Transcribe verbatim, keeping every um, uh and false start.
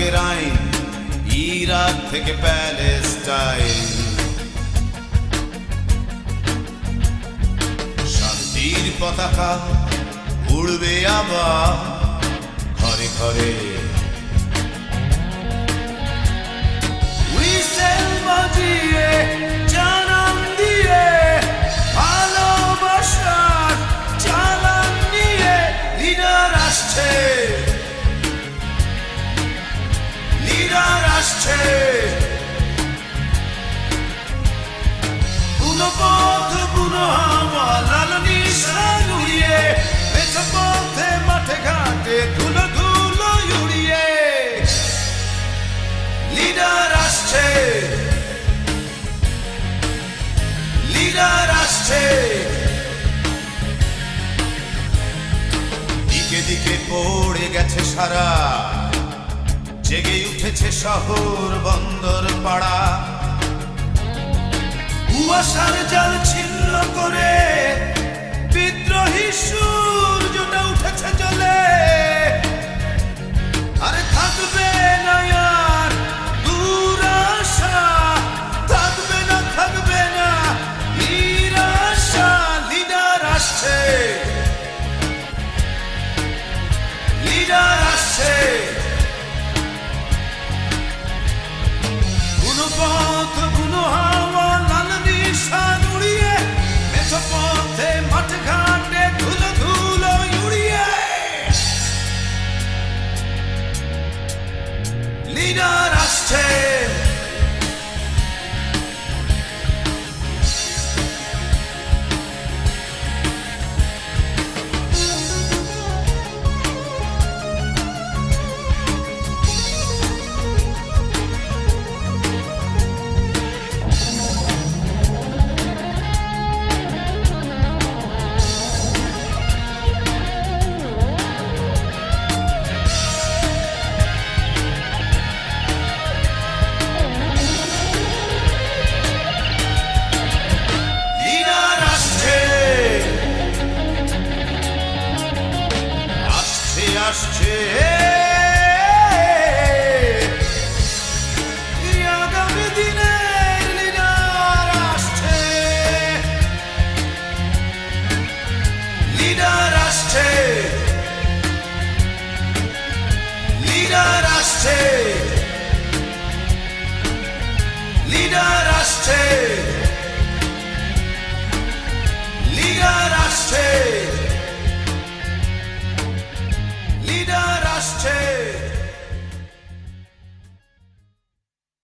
রাইন, Iraq থেকে Palestine. শান্তির পতাকা উড়বে আবার ঘরে ঘরে। হুইসেল বাজিয়ে জানান দিয়ে ভালোবাসার চালান নিয়ে লিডার আসছে, লিডার আসছে। বুনো পথ বুনো হাওয়া লাল নিশান উড়িয়ে মেছো পথে মাঠে ঘাটে ধুলো ধুলো উড়িয়ে লিডার আসছে, লিডার আসছে। দিকে দিকে পড়ে গেছে সারা, জেগে উঠেছে শহর বন্দর পাড়া। কুয়াশার জাল ছিন্ন করে বিদ্রোহী সূর্যটা উঠেছে জ্বলে। আরে থাকবে না আর দুরাশা, থাকবে না থাকবে না নিরাশা। লিডার আসছে, লিডার আসছে। বুনো পথ বুনো হাওয়া লাল নিশান উড়িয়ে মেছো পথে মাঠ ঘাটে ধুলো ধুলো উড়িয়ে লিডার আসছে। আসছে আগামী দিনের লিডার আসছে, লিডার আসছে, লিডার আসছে।